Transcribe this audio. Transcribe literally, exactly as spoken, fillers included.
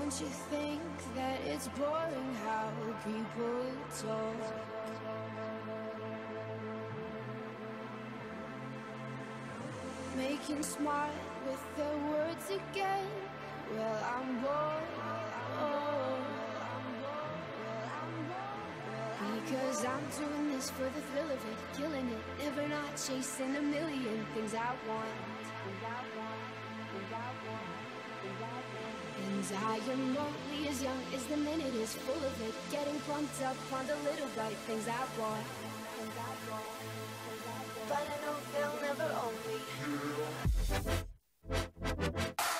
Don't you think that it's boring how people talk? Making smart with their words again. Well, I'm bored. Oh. Because I'm doing this for the thrill of it, killing it, never not chasing a million things I want. And I am only as young as the minute is full of it, getting pumped up on the little bright things I want. But I know they'll never own me.